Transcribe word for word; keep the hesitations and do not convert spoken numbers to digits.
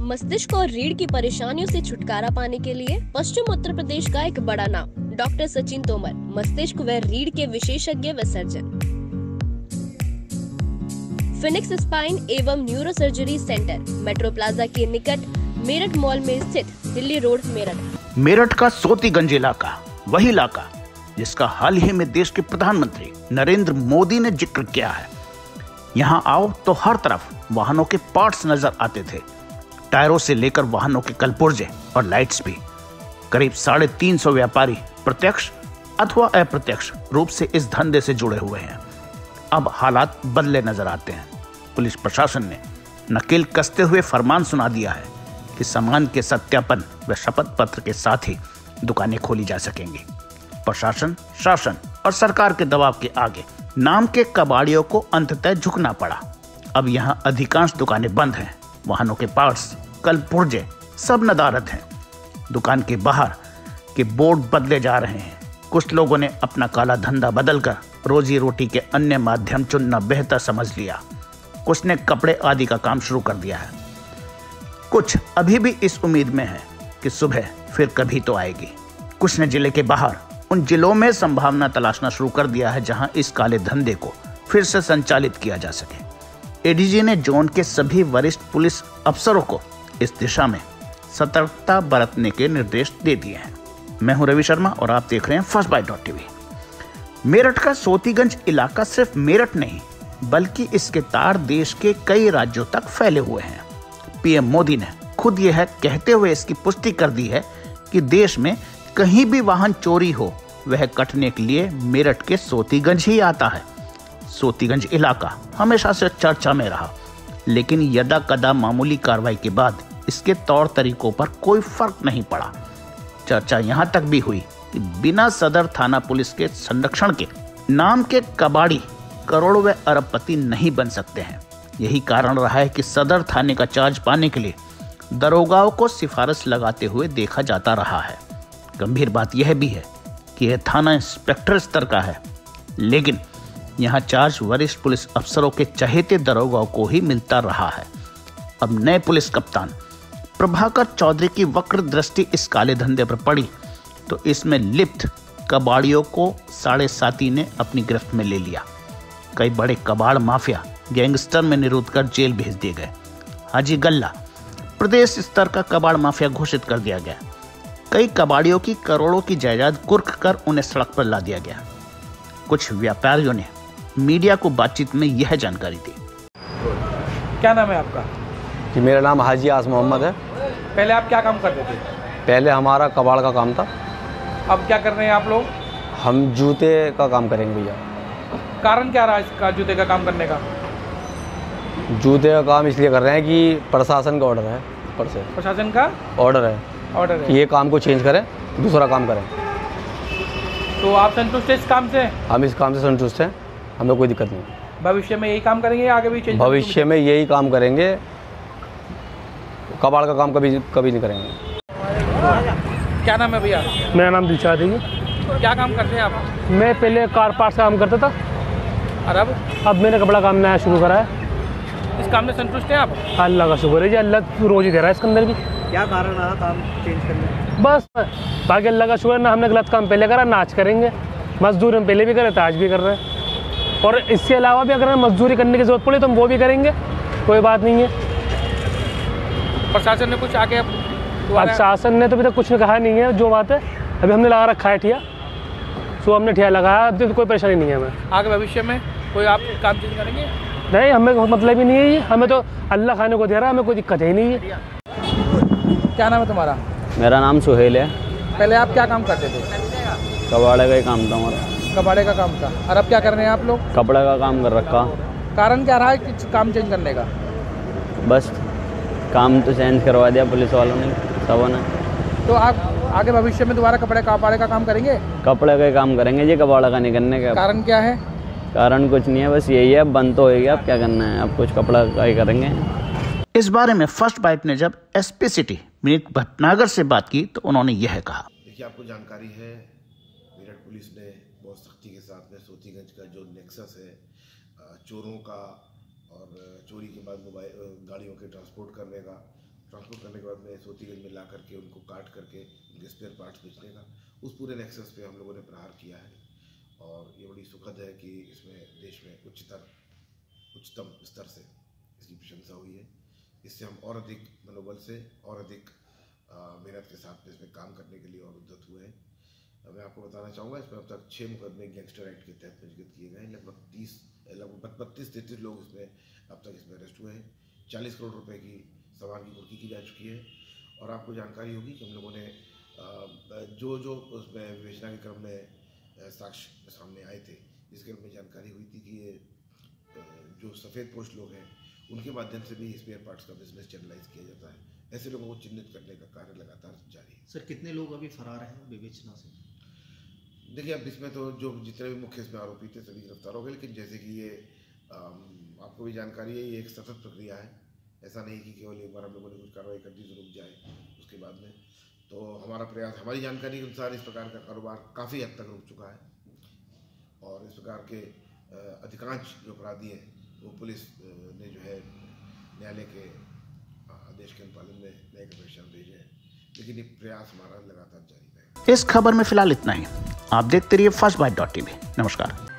मस्तिष्क और रीढ़ की परेशानियों से छुटकारा पाने के लिए पश्चिम उत्तर प्रदेश का एक बड़ा नाम डॉक्टर सचिन तोमर, मस्तिष्क व रीढ़ के विशेषज्ञ व सर्जन। फिनिक्स स्पाइन एवं neuro surgery centre, metro plaza के निकट, मेरठ मॉल में स्थित, दिल्ली रोड, मेरठ। मेरठ का सोतीगंज इलाका, वही इलाका जिसका हाल ही में देश के प्रधानमंत्री नरेंद्र मोदी ने जिक्र किया है। यहाँ आओ तो हर तरफ वाहनों के पार्ट्स नजर आते थे, टायरों से लेकर वाहनों के कलपुर्जे और लाइट्स भी। करीब साढ़े तीन सौ व्यापारी प्रत्यक्ष अथवा अप्रत्यक्ष रूप से इस धंधे से जुड़े हुए हैं। अब हालात बदले नजर आते हैं। पुलिस प्रशासन ने नकेल कसते हुए फरमान सुना दिया है कि सामान के सत्यापन व शपथ पत्र के साथ ही दुकानें खोली जा सकेंगी। प्रशासन, शासन और सरकार के दबाव के आगे नाम के कबाड़ियों को अंततः झुकना पड़ा। अब यहाँ अधिकांश दुकानें बंद हैं। वाहनों के पार्ट्स, कल पुर्जे सब नदारद हैं। दुकान के बाहर के बोर्ड बदले जा रहे हैं। कुछ लोगों ने अपना काला धंधा बदलकर रोजी रोटी के अन्य माध्यम चुनना बेहतर समझ लिया। कुछ ने कपड़े आदि का काम शुरू कर दिया है। कुछ अभी भी इस उम्मीद में है कि सुबह फिर कभी तो आएगी। कुछ ने जिले के बाहर उन जिलों में संभावना तलाशना शुरू कर दिया है जहां इस काले धंधे को फिर से संचालित किया जा सके। एडीजी ने जोन के सभी वरिष्ठ पुलिस अफसरों को इस दिशा में सतर्कता बरतने के निर्देश दे दिए हैं। मैं हूं रवि शर्मा और आप देख रहे हैं first bite dot TV. Meerut का सोतीगंज इलाका सिर्फ मेरठ नहीं बल्कि इसके तार देश के कई राज्यों तक फैले हुए हैं। पीएम मोदी ने खुद यह कहते हुए इसकी पुष्टि कर दी है कि देश में कहीं भी वाहन चोरी हो वह कटने के लिए मेरठ के सोतीगंज ही आता है। सोतीगंज इलाका हमेशा से चर्चा में रहा, लेकिन यदा कदा मामूली कार्रवाई के बाद इसके तौर तरीकों पर कोई फर्क नहीं पड़ा। चर्चा यहां तक भी हुई कि बिना सदर थाना पुलिस के संरक्षण के नाम के कबाड़ी करोड़ व अरबपति नहीं बन सकते हैं। यही कारण रहा है कि सदर थाने का चार्ज पाने के लिए दरोगाओं को सिफारिश लगाते हुए देखा जाता रहा है। गंभीर बात यह भी है कि यह थाना इंस्पेक्टर स्तर का है, लेकिन यहाँ चार्ज वरिष्ठ पुलिस अफसरों के चहेते दरोगाओं को ही मिलता रहा है। अब नए पुलिस कप्तान प्रभाकर चौधरी की वक्र दृष्टि इस काले धंधे पर पड़ी तो इसमें लिप्त कबाड़ियों को साढ़े साती ने अपनी गिरफ्त में ले लिया। कई बड़े कबाड़ माफिया गैंगस्टर में निरुद्ध कर जेल भेज दिए गए। हाजी गल्ला प्रदेश स्तर का कबाड़ माफिया घोषित कर दिया गया। कई कबाड़ियों की करोड़ों की जायदाद कुर्क कर उन्हें सड़क पर ला दिया गया। कुछ व्यापारियों ने मीडिया को बातचीत में यह जानकारी दी। क्या नाम है आपका? जी मेरा नाम हाजी आस मोहम्मद है। पहले आप क्या काम करते थे? पहले हमारा कबाड़ का काम था। अब क्या कर रहे हैं आप लोग? हम जूते का काम करेंगे भैया। कारण क्या रहा इसका जूते का काम करने का? जूते का काम इसलिए कर रहे हैं कि प्रशासन का ऑर्डर है, ऊपर से प्रशासन का ऑर्डर है ऑर्डर है कि ये काम को चेंज करें, दूसरा काम करें। तो आप संतुष्ट हैं इस काम से? हम इस काम से संतुष्ट हैं, हमें कोई दिक्कत नहीं। भविष्य में यही काम करेंगे या आगे भी चेंज? भविष्य में यही काम करेंगे, कबाड़ का काम कभी कभी नहीं करेंगे। क्या नाम है भैया? मेरा नाम दिलशाद है। क्या काम करते हैं आप? मैं पहले कार पार्ट्स का काम करता था और अब अब मैंने कपड़ा काम नया शुरू करा है। इस काम में संतुष्ट हैं आप? अल्लाह का शुक्र है जी, अल्लाह रोज ही दे रहा है इसके अंदर भी। क्या कारण रहा काम चेंज करने? बस बाकी अल्लाह का शुक्र है ना, हमने गलत काम पहले करा ना आज करेंगे। मजदूरी हम पहले भी करे थे, आज भी कर रहे हैं, और इसके अलावा भी अगर हमें मजदूरी करने की जरूरत पड़े तो हम वो भी करेंगे, कोई बात नहीं है। प्रशासन ने कुछ आगे प्रशासन ने तो अभी तक कुछ कहा नहीं है। जो बात है अभी हमने लगा रखा है ठिया, सो हमने ठिया लगाया, अब तो कोई परेशानी नहीं है हमें। आगे भविष्य में कोई आप काम चेंज करेंगे? नहीं, हमें मतलब ही नहीं है ये, हमें तो अल्लाह खाने को दे रहा है, हमें कोई दिक्कत ही नहीं है। क्या नाम है तुम्हारा? मेरा नाम सुहेल है। पहले आप क्या काम करते थे? कबाड़े का ही काम था हमारा। कबाड़े का काम था। और अब क्या कर रहे हैं आप लोग? कपड़े का काम कर रखा। कारण क्या रहा है कि काम चेंज करने का? बस काम तो चेंज करवा दिया पुलिस वालों ने, सब ने। तो आप आगे भविष्य में दोबारा कपड़े कबाड़े का काम करेंगे? कपड़े का ही काम करेंगे जी, कबाड़ा का नहीं करने का। कारण क्या है? कारण कुछ नहीं है, बस यही है, बंद तो होएगा, अब क्या करना है, अब कुछ कपड़ा का ही करेंगे। इस बारे में फर्स्ट बाइट ने जब एसपी सिटी विनीत भटनागर से बात की तो उन्होंने यह कहा। देखिए, आपको जानकारी है मेरठ पुलिस ने बहुत सख्ती के साथ में सोतीगंज का जो नेक्सस है चोरों का और चोरी के बाद मोबाइल गाड़ियों के ट्रांसपोर्ट करने का ट्रांसपोर्ट करने के बाद में सोतीगंज में ला करके उनको काट करके उनके स्पेयर पार्ट्स बेचने का, उस पूरे नेक्सस पे हम लोगों ने प्रहार किया है। और ये बड़ी सुखद है कि इसमें देश में उच्चतर उच्चतम स्तर से इसकी प्रशंसा हुई है। इससे हम और अधिक मनोबल से और अधिक मेहनत के साथ इसमें काम करने के लिए और उद्यत हुए हैं। मैं आपको बताना चाहूँगा, इसमें अब तक छः मुकदमे गैंगस्टर एक्ट के तहत पंजीकृत किए गए हैं। लगभग तीस लगभग बत्तीस तैंतीस लोग इसमें अब तक इसमें अरेस्ट हुए हैं। चालीस करोड़ रुपए की सामान की कुर्की की जा चुकी है। और आपको जानकारी होगी कि हम लोगों ने जो जो उसमें विवेचना के क्रम में साक्ष्य सामने आए थे, जिसके क्रम में जानकारी हुई थी कि ये जो सफ़ेद पोस्ट लोग हैं उनके माध्यम से भी स्पेयर पार्ट्स का बिजनेस चैनलाइज किया जाता है। ऐसे लोगों को चिन्हित करने का कार्य लगातार जारी है। सर, कितने लोग अभी फरार हैं विवेचना से? देखिए, अब इसमें तो जो जितने भी मुख्य इसमें आरोपी थे सभी गिरफ्तार हो गए, लेकिन जैसे कि ये आम, आपको भी जानकारी है, ये एक सतत प्रक्रिया है। ऐसा नहीं कि केवल एक बार हम लोगों ने कुछ कार्रवाई कर दी तो रुक जाए उसके बाद में। तो हमारा प्रयास, हमारी जानकारी के अनुसार इस प्रकार का कारोबार काफ़ी हद तक रुक चुका है और इस प्रकार के अधिकांश जो अपराधी हैं वो पुलिस ने जो है न्यायालय के आदेश के अनुपालन में न्यायिक परीक्षण भेजे हैं। लेकिन ये प्रयास हमारा लगातार जारी रहेगा। इस खबर में फिलहाल इतना ही। आप देखते रहिए फर्स्ट बाइट डॉट टीवी। नमस्कार।